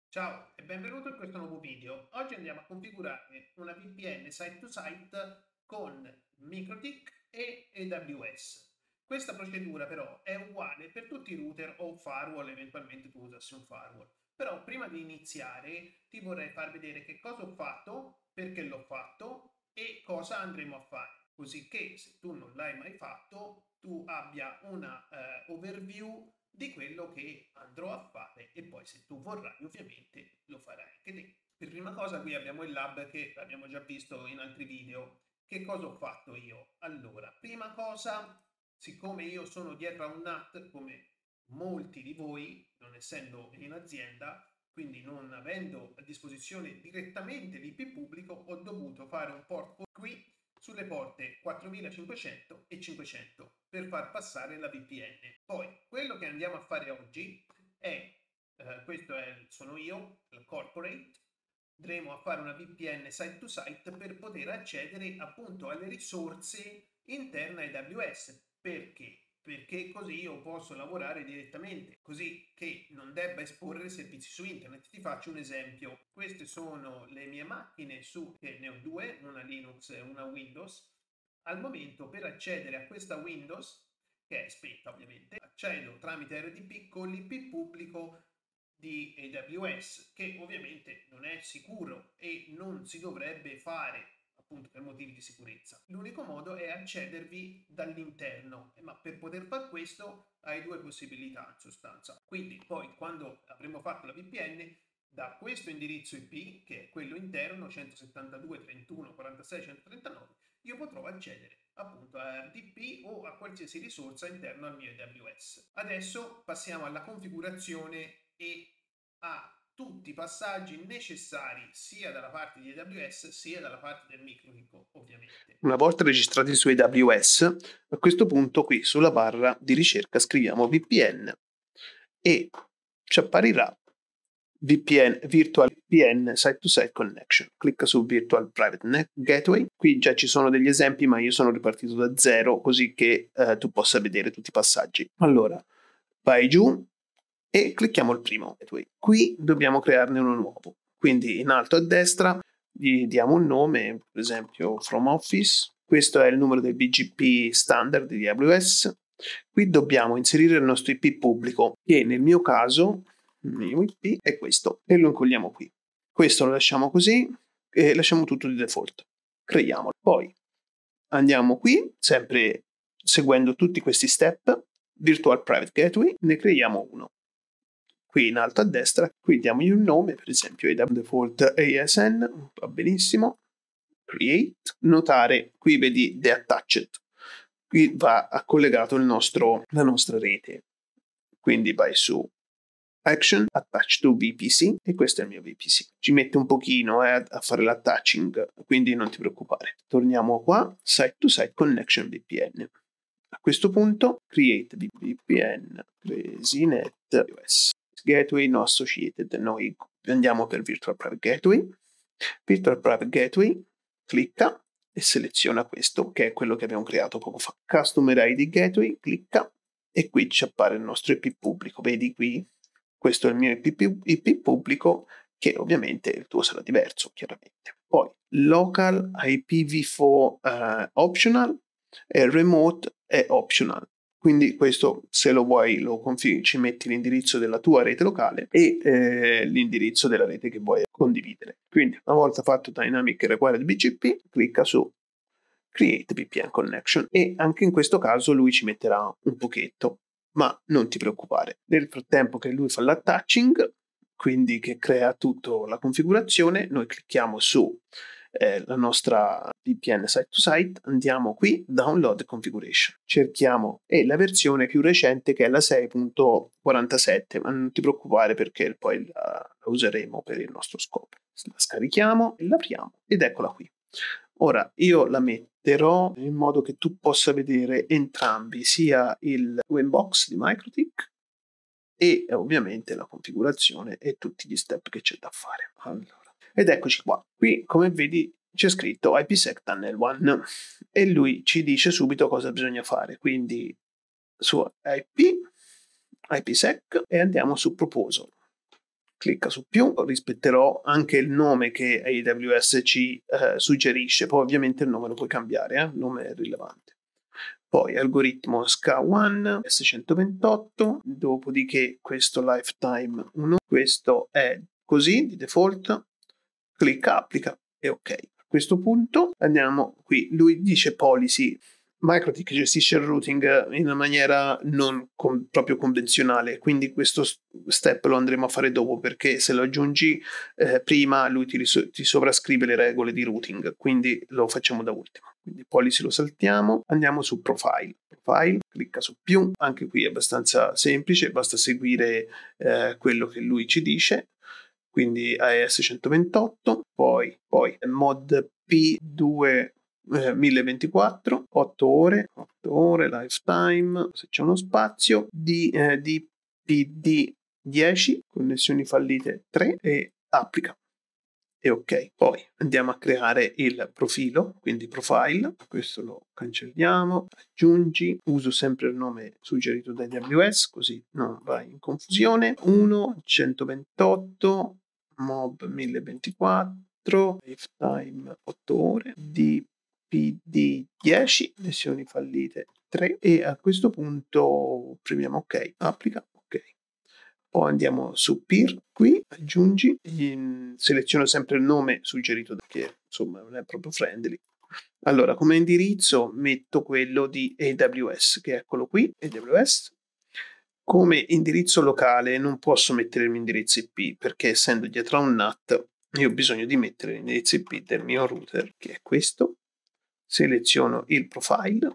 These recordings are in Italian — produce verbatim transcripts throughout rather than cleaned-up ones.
Ciao e benvenuto in questo nuovo video. Oggi andiamo a configurare una V P N site-to-site con MikroTik e A W S. Questa procedura però è uguale per tutti i router o firewall, eventualmente tu usassi un firewall. Però prima di iniziare ti vorrei far vedere che cosa ho fatto, perché l'ho fatto e cosa andremo a fare, così che se tu non l'hai mai fatto tu abbia una uh, overview di quello che andrò a fare e poi se tu vorrai ovviamente lo farai anche te. Per prima cosa qui abbiamo il lab che abbiamo già visto in altri video. Che cosa ho fatto io? Allora, prima cosa, siccome io sono dietro a un N A T come molti di voi, non essendo in azienda, quindi non avendo a disposizione direttamente l'I P pubblico, ho dovuto fare un port qui sulle porte quattromilacinquecento e cinquecento per far passare la V P N. Poi quello che andiamo a fare oggi è, eh, questo è, sono io, il corporate, andremo a fare una V P N site to site per poter accedere appunto alle risorse interne a A W S. Perché? Perché così io posso lavorare direttamente, così che non debba esporre servizi su internet. Ti faccio un esempio. Queste sono le mie macchine su, che ne ho due, una Linux e una Windows. Al momento per accedere a questa Windows, che è spenta ovviamente, accedo tramite R D P con l'I P pubblico di A W S, che ovviamente non è sicuro e non si dovrebbe fare appunto per motivi di sicurezza. L'unico modo è accedervi dall'interno, ma per poter fare questo hai due possibilità in sostanza. Quindi poi quando avremo fatto la V P N, da questo indirizzo I P, che è quello interno centosettantadue punto trentuno punto quarantasei punto centotrentanove, io potrò accedere appunto a R D P o a qualsiasi risorsa interna al mio A W S. Adesso passiamo alla configurazione e a tutti i passaggi necessari sia dalla parte di A W S sia dalla parte del MikroTik, ovviamente. Una volta registrati su A W S, a questo punto qui sulla barra di ricerca scriviamo V P N e ci apparirà V P N, Virtual V P N Site to Site Connection. Clicca su Virtual Private Gateway. Qui già ci sono degli esempi, ma io sono ripartito da zero così che eh, tu possa vedere tutti i passaggi. Allora, vai giù e clicchiamo il primo gateway. Qui dobbiamo crearne uno nuovo. Quindi in alto a destra gli diamo un nome, per esempio From Office. Questo è il numero del B G P standard di A W S. Qui dobbiamo inserire il nostro I P pubblico, che nel mio caso il mio I P è questo, e lo incolliamo qui. Questo lo lasciamo così e lasciamo tutto di default. Creiamolo. Poi andiamo qui, sempre seguendo tutti questi step, Virtual Private Gateway, ne creiamo uno. Qui in alto a destra, qui diamogli un nome, per esempio A W S Default A S N, va benissimo. Create, notare, qui vedi The Attached, qui va a collegato il nostro, la nostra rete. Quindi vai su Action, Attach to V P C, e questo è il mio V P C. Ci mette un pochino eh, a fare l'attaching, quindi non ti preoccupare. Torniamo qua, Site to Site Connection V P N. A questo punto, Create V P N, Crazynet U S. Gateway no associated, noi andiamo per Virtual Private Gateway. Virtual Private Gateway, clicca e seleziona questo, che è quello che abbiamo creato poco fa. Customer I D Gateway, clicca e qui ci appare il nostro I P pubblico. Vedi qui? Questo è il mio I P, I P pubblico, che ovviamente il tuo sarà diverso, chiaramente. Poi Local I P v four uh, optional e Remote è optional. Quindi questo, se lo vuoi, lo configuri, ci metti l'indirizzo della tua rete locale e eh, l'indirizzo della rete che vuoi condividere. Quindi, una volta fatto Dynamic Required B G P, clicca su Create V P N Connection e anche in questo caso lui ci metterà un pochetto, ma non ti preoccupare. Nel frattempo che lui fa l'attaching, quindi che crea tutta la configurazione, noi clicchiamo su Eh, la nostra V P N site to site, andiamo qui, download configuration, cerchiamo e la versione più recente che è la sei punto quarantasette, ma non ti preoccupare perché poi la, la useremo per il nostro scopo. La scarichiamo e l'apriamo ed eccola qui. Ora io la metterò in modo che tu possa vedere entrambi, sia il Winbox di MikroTik e ovviamente la configurazione e tutti gli step che c'è da fare. Allora. Ed eccoci qua. Qui, come vedi, c'è scritto IPsec Tunnel uno e lui ci dice subito cosa bisogna fare. Quindi su I P, IPsec e andiamo su Proposal. clicca su più, rispetterò anche il nome che A W S ci eh, suggerisce, poi ovviamente il nome lo puoi cambiare, eh? Il nome è rilevante. Poi algoritmo S K uno S centoventotto, dopodiché questo lifetime uno, questo è così di default, clicca applica e ok. A questo punto andiamo qui, lui dice policy. MikroTik gestisce il routing in una maniera non con, proprio convenzionale, quindi questo step lo andremo a fare dopo, perché se lo aggiungi eh, prima lui ti, riso- ti sovrascrive le regole di routing, quindi lo facciamo da ultimo. Quindi policy lo saltiamo, andiamo su profile. Profile, clicca su più, anche qui è abbastanza semplice, basta seguire eh, quello che lui ci dice. Quindi A E S centoventotto, poi, poi mod P due Eh, mille ventiquattro, otto ore, otto ore, lifetime, se c'è uno spazio, di, eh, di P D dieci, connessioni fallite tre e applica. E ok, poi andiamo a creare il profilo, quindi profile, questo lo cancelliamo, aggiungi, uso sempre il nome suggerito da A W S, così non vai in confusione, uno, centoventotto, mob mille ventiquattro, lifetime otto ore, di P D dieci, lesioni fallite tre e a questo punto premiamo ok, applica, ok. Poi andiamo su peer, qui aggiungi, in, seleziono sempre il nome suggerito perché insomma non è proprio friendly. Allora come indirizzo metto quello di A W S, che è eccolo qui, A W S. Come indirizzo locale non posso mettere il mio indirizzo I P perché essendo dietro a un N A T io ho bisogno di mettere l'indirizzo I P del mio router, che è questo. Seleziono il profile,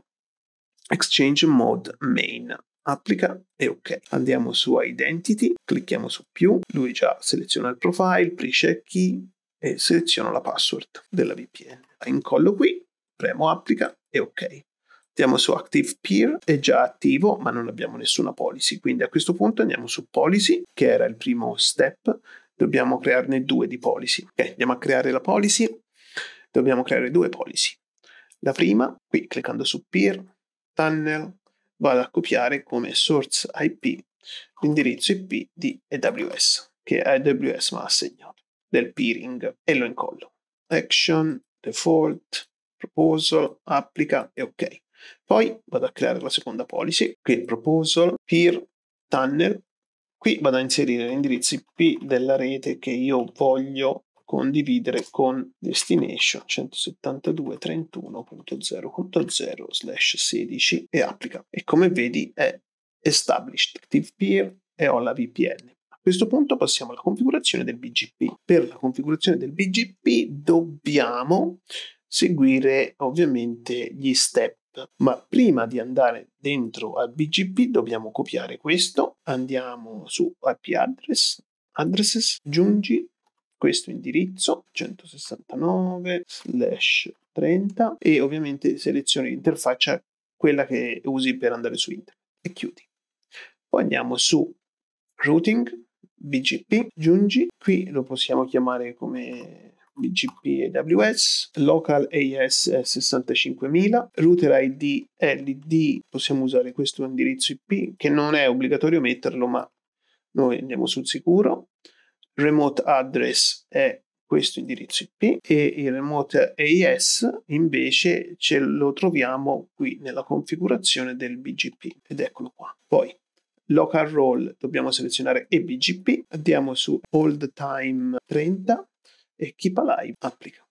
Exchange Mode Main, applica e ok. Andiamo su Identity, clicchiamo su più, lui già seleziona il profile, pre-check key e seleziono la password della V P N. Incollo qui, premo applica e ok. Andiamo su Active Peer, è già attivo ma non abbiamo nessuna policy, quindi a questo punto andiamo su Policy, che era il primo step, dobbiamo crearne due di policy. Ok, andiamo a creare la policy, dobbiamo creare due policy. La prima, qui cliccando su Peer, Tunnel, vado a copiare come source I P l'indirizzo I P di A W S, che A W S mi ha assegnato, del peering, e lo incollo. Action, default, proposal, applica e ok. Poi vado a creare la seconda policy, qui proposal, peer, tunnel, qui vado a inserire l'indirizzo I P della rete che io voglio condividere con destination centosettantadue punto trentuno punto zero punto zero slash sedici e applica. E come vedi è established active peer e ho la V P N. A questo punto passiamo alla configurazione del B G P. Per la configurazione del B G P dobbiamo seguire ovviamente gli step, ma prima di andare dentro al B G P dobbiamo copiare questo, andiamo su I P address, addresses, aggiungi questo indirizzo centosessantanove slash trenta e ovviamente selezioni l'interfaccia, quella che usi per andare su internet e chiudi. Poi andiamo su routing, B G P, aggiungi, qui lo possiamo chiamare come B G P A W S, local A E S sessantacinquemila, router I D L D, possiamo usare questo indirizzo I P che non è obbligatorio metterlo ma noi andiamo sul sicuro. Remote address è questo indirizzo I P e il remote A E S invece ce lo troviamo qui nella configurazione del B G P ed eccolo qua. Poi local role dobbiamo selezionare e B G P, andiamo su hold time trenta e keep alive, applica.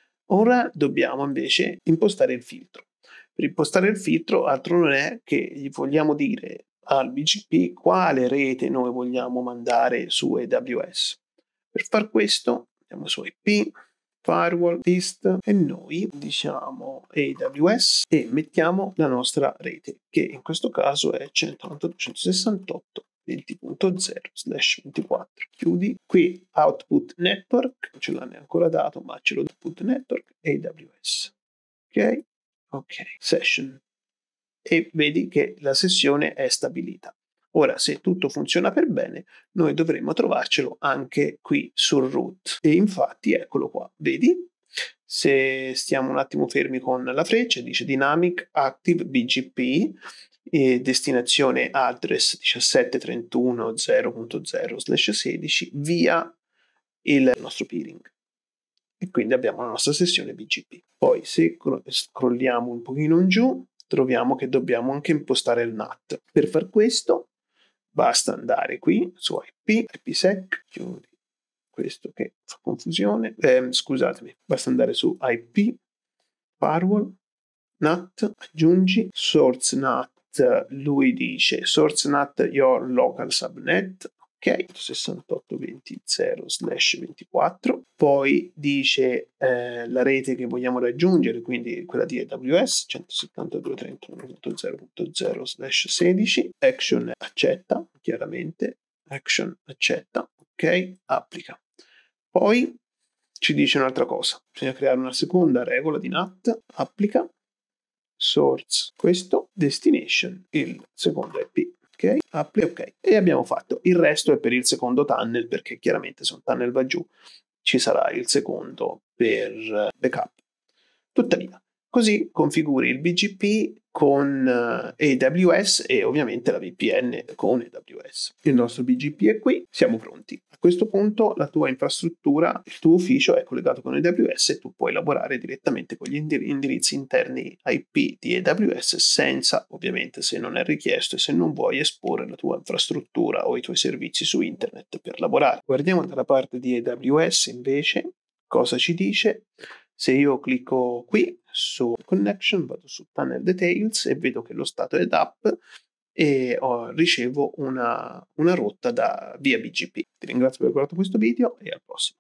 Ora dobbiamo invece impostare il filtro. Per impostare il filtro altro non è che gli vogliamo dire al B G P quale rete noi vogliamo mandare su A W S. Per far questo andiamo su I P, firewall, list e noi diciamo A W S e mettiamo la nostra rete che in questo caso è centonovantadue punto centosessantotto punto venti punto zero slash ventiquattro. Chiudi qui output network, non ce l'ha neanche ancora dato ma ce l'ho output network A W S. Ok, ok, session e vedi che la sessione è stabilita. Ora, se tutto funziona per bene, noi dovremmo trovarcelo anche qui sul root. E infatti, eccolo qua, vedi? Se stiamo un attimo fermi con la freccia, dice Dynamic Active B G P e destinazione address diciassette trentuno zero punto zero slash sedici via il nostro peering. E quindi abbiamo la nostra sessione B G P. Poi se scrolliamo un pochino in giù, troviamo che dobbiamo anche impostare il N A T. Per far questo basta andare qui su I P, IPsec, chiudi questo che fa confusione, eh, scusatemi, basta andare su I P, firewall, N A T, aggiungi, source N A T, lui dice source N A T your local subnet, ok, sessantotto venti zero slash ventiquattro, poi dice eh, la rete che vogliamo raggiungere, quindi quella di A W S, centosettantadue trentuno punto zero punto zero slash sedici, action accetta, chiaramente, action accetta, ok, applica. Poi ci dice un'altra cosa, bisogna creare una seconda regola di N A T, applica, source, questo, destination, il secondo I P. Ok, applica, ok, e abbiamo fatto. Il resto è per il secondo tunnel, perché chiaramente se un tunnel va giù ci sarà il secondo per backup. Tuttavia, così configuri il B G P con A W S e ovviamente la V P N con A W S. Il nostro B G P è qui, siamo pronti. A questo punto la tua infrastruttura, il tuo ufficio è collegato con A W S e tu puoi lavorare direttamente con gli indirizzi interni I P di A W S senza, ovviamente, se non è richiesto e se non vuoi esporre la tua infrastruttura o i tuoi servizi su internet per lavorare. Guardiamo dalla parte di A W S invece cosa ci dice. Se io clicco qui su Connection, vado su Tunnel Details e vedo che lo stato è D A P e oh, ricevo una, una rotta da via B G P. Ti ringrazio per aver guardato questo video e al prossimo.